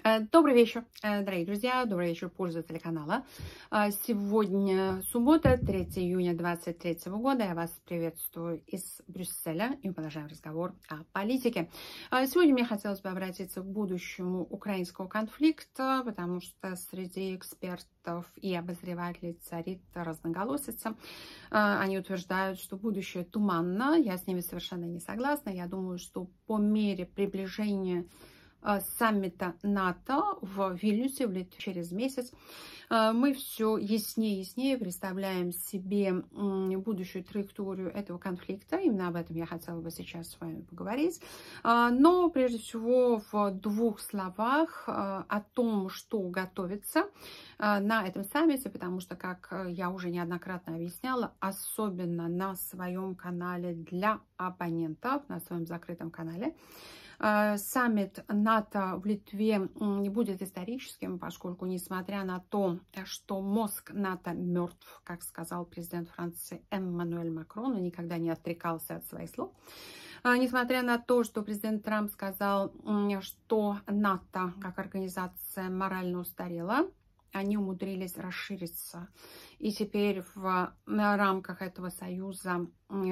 Добрый вечер, дорогие друзья, добрый вечер, пользователи канала. Сегодня суббота, 3 июня 2023 года. Я вас приветствую из Брюсселя и мы продолжаем разговор о политике. Сегодня мне хотелось бы обратиться к будущему украинского конфликта, потому что среди экспертов и обозревателей царит разноголосица. Они утверждают, что будущее туманно. Я с ними совершенно не согласна. Я думаю, что по мере приближения саммита НАТО в Вильнюсе через месяц мы все яснее и яснее представляем себе будущую траекторию этого конфликта. Именно об этом я хотела бы сейчас с вами поговорить. Но прежде всего в двух словах о том, что готовится на этом саммите, потому что, как я уже неоднократно объясняла, особенно на своем канале для абонентов, на своем закрытом канале, саммит НАТО в Литве не будет историческим, поскольку, несмотря на то, что мозг НАТО мертв, как сказал президент Франции Эммануэль Макрон, он никогда не отрекался от своих слов, несмотря на то, что президент Трамп сказал, что НАТО как организация морально устарела, они умудрились расшириться. И теперь в рамках этого союза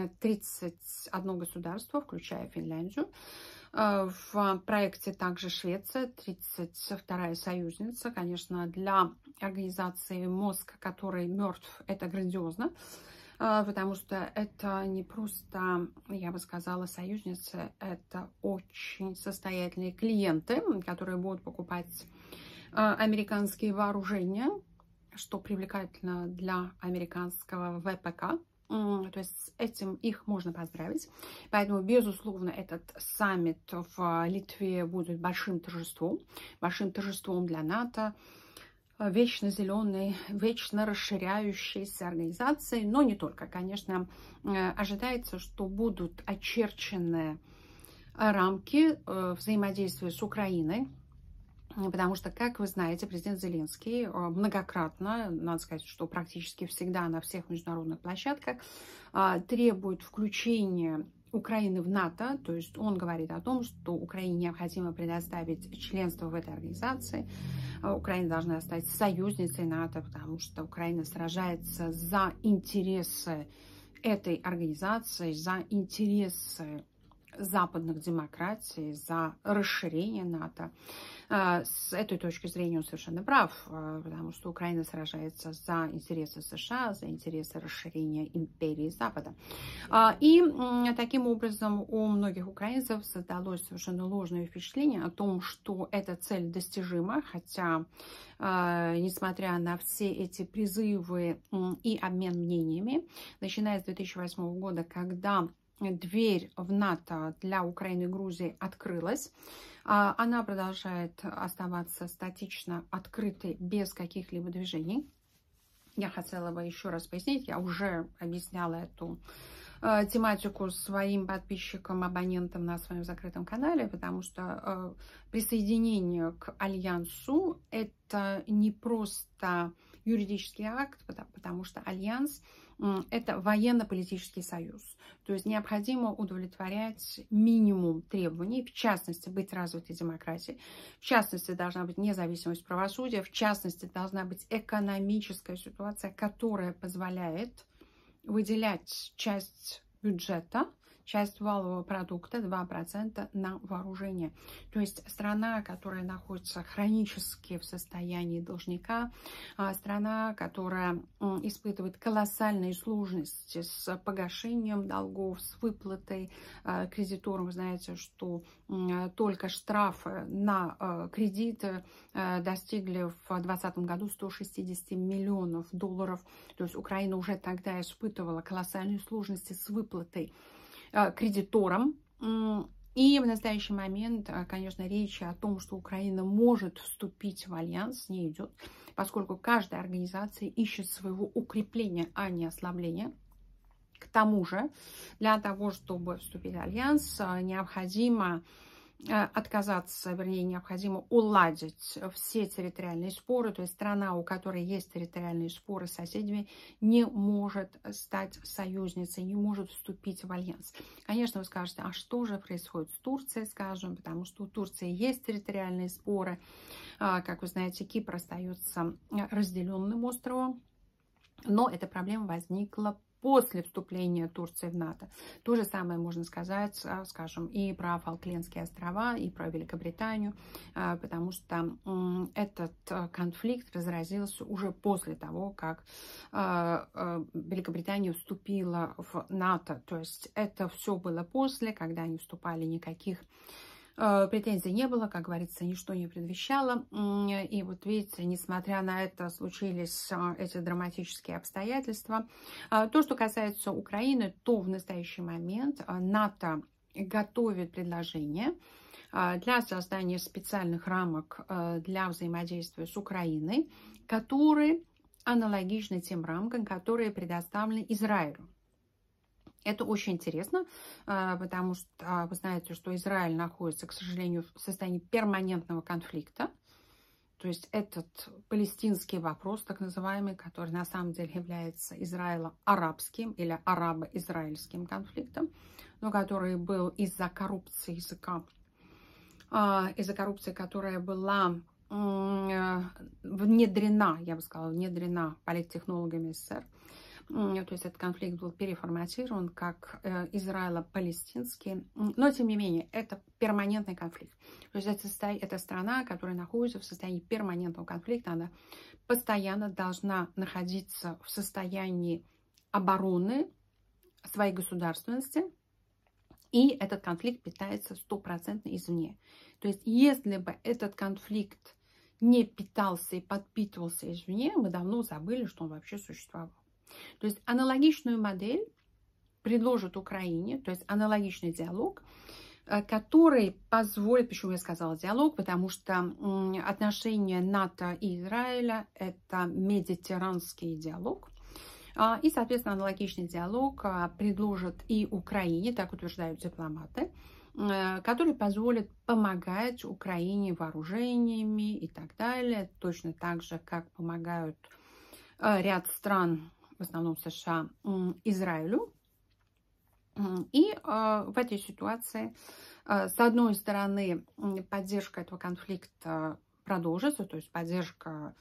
31 государство, включая Финляндию. В проекте также Швеция, 32-я союзница. Конечно, для организации мозг, который мертв, это грандиозно, потому что это не просто, я бы сказала, союзницы, это очень состоятельные клиенты, которые будут покупать американские вооружения, что привлекательно для американского ВПК. То есть с этим их можно поздравить. Поэтому, безусловно, этот саммит в Литве будет большим торжеством для НАТО, вечно зеленой, вечно расширяющейся организации. Но не только. Конечно, ожидается, что будут очерчены рамки взаимодействия с Украиной. Потому что, как вы знаете, президент Зеленский многократно, надо сказать, что практически всегда на всех международных площадках требует включения Украины в НАТО. То есть он говорит о том, что Украине необходимо предоставить членство в этой организации. Украина должна стать союзницей НАТО, потому что Украина сражается за интересы этой организации, за интересы западных демократий, за расширение НАТО. С этой точки зрения он совершенно прав, потому что Украина сражается за интересы США, за интересы расширения империи Запада. И таким образом у многих украинцев создалось совершенно ложное впечатление о том, что эта цель достижима, хотя, несмотря на все эти призывы и обмен мнениями, начиная с 2008 года, когда дверь в НАТО для Украины и Грузии открылась, она продолжает оставаться статично открытой, без каких-либо движений. Я хотела бы еще раз пояснить, я уже объясняла эту тематику своим подписчикам, абонентам на своем закрытом канале, потому что присоединение к Альянсу – это не просто юридический акт, потому что Альянс – это военно-политический союз. То есть необходимо удовлетворять минимум требований, в частности, быть развитой демократией, в частности, должна быть независимость правосудия, в частности, должна быть экономическая ситуация, которая позволяет выделять часть бюджета, часть валового продукта, 2% на вооружение. То есть страна, которая находится хронически в состоянии должника, страна, которая испытывает колоссальные сложности с погашением долгов, с выплатой кредиторам. Вы знаете, что только штрафы на кредиты достигли в 2020 году 160 миллионов долларов. То есть Украина уже тогда испытывала колоссальные сложности с выплатой кредиторам. И в настоящий момент, конечно, речь о том, что Украина может вступить в альянс, не идет, поскольку каждая организация ищет своего укрепления, а не ослабления. К тому же, для того, чтобы вступить в альянс, необходимо отказаться, вернее, необходимо уладить все территориальные споры. То есть страна, у которой есть территориальные споры с соседями, не может стать союзницей, не может вступить в альянс. Конечно, вы скажете, а что же происходит с Турцией, скажем, потому что у Турции есть территориальные споры. Как вы знаете, Кипр остается разделенным островом, но эта проблема возникла после вступления Турции в НАТО. То же самое можно сказать, скажем, и про Фолклендские острова, и про Великобританию, потому что этот конфликт разразился уже после того, как Великобритания вступила в НАТО. То есть это все было после, когда они вступали, никаких претензий не было, как говорится, ничто не предвещало. И вот видите, несмотря на это, случились эти драматические обстоятельства. То, что касается Украины, то в настоящий момент НАТО готовит предложение для создания специальных рамок для взаимодействия с Украиной, которые аналогичны тем рамкам, которые предоставлены Израилю. Это очень интересно, потому что вы знаете, что Израиль находится, к сожалению, в состоянии перманентного конфликта. То есть этот палестинский вопрос, так называемый, который на самом деле является израило-арабским или арабо-израильским конфликтом, но который был из-за коррупции языка, из-за коррупции, которая была внедрена, я бы сказала, внедрена политтехнологами СССР. То есть этот конфликт был переформатирован как израило-палестинский. Но, тем не менее, это перманентный конфликт. То есть это страна, которая находится в состоянии перманентного конфликта. Она постоянно должна находиться в состоянии обороны своей государственности. И этот конфликт питается 100% извне. То есть если бы этот конфликт не питался и подпитывался извне, мы давно забыли, что он вообще существовал. То есть аналогичную модель предложит Украине, то есть аналогичный диалог, который позволит, почему я сказала диалог, потому что отношения НАТО и Израиля – это медитеранский диалог. И, соответственно, аналогичный диалог предложит и Украине, так утверждают дипломаты, который позволит помогать Украине вооружениями и так далее, точно так же, как помогают ряд стран, в основном США, Израилю. И в этой ситуации, с одной стороны, поддержка этого конфликта продолжится, то есть поддержка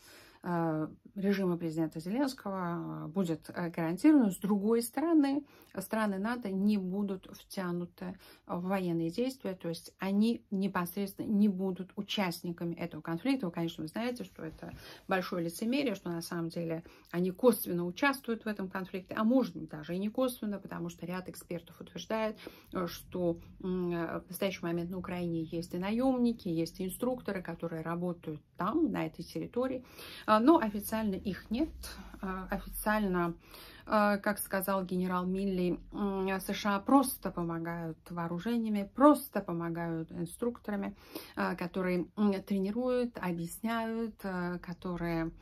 режима президента Зеленского будет гарантирована. С другой стороны, страны НАТО не будут втянуты в военные действия, то есть они непосредственно не будут участниками этого конфликта. Вы, конечно, знаете, что это большое лицемерие, что на самом деле они косвенно участвуют в этом конфликте, а может быть даже и не косвенно, потому что ряд экспертов утверждает, что в настоящий момент на Украине есть и наемники, есть и инструкторы, которые работают там, на этой территории. Но официально их нет. Официально, как сказал генерал Милли, США просто помогают вооружениями, просто помогают инструкторами, которые тренируют, объясняют, которые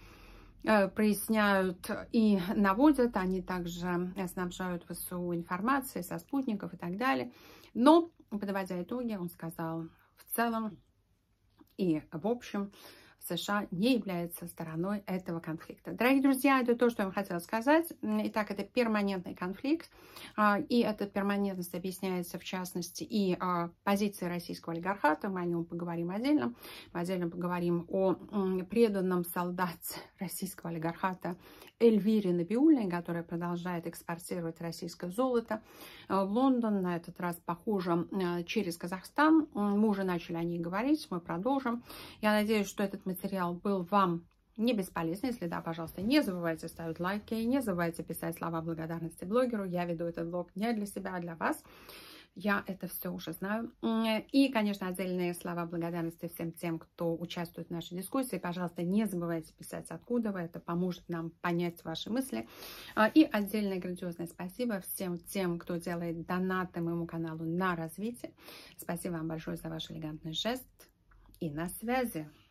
проясняют и наводят. Они также снабжают ВСУ информацией со спутников и так далее. Но, подводя итоги, он сказал, в целом и в общем, США не является стороной этого конфликта. Дорогие друзья, это то, что я вам хотела сказать. Итак, это перманентный конфликт. И эта перманентность объясняется, в частности, и позицией российского олигархата. Мы о нем поговорим отдельно. Мы отдельно поговорим о преданном солдате российского олигархата Эльвире Набиуллиной, которая продолжает экспортировать российское золото в Лондон. На этот раз, похоже, через Казахстан. Мы уже начали о ней говорить, мы продолжим. Я надеюсь, что этот материал был вам не бесполезен. Если да, пожалуйста, не забывайте ставить лайки, не забывайте писать слова благодарности блогеру. Я веду этот блог не для себя, а для вас. Я это все уже знаю. И, конечно, отдельные слова благодарности всем тем, кто участвует в нашей дискуссии. Пожалуйста, не забывайте писать, откуда вы. Это поможет нам понять ваши мысли. И отдельное грандиозное спасибо всем тем, кто делает донаты моему каналу на развитие. Спасибо вам большое за ваш элегантный жест. И на связи.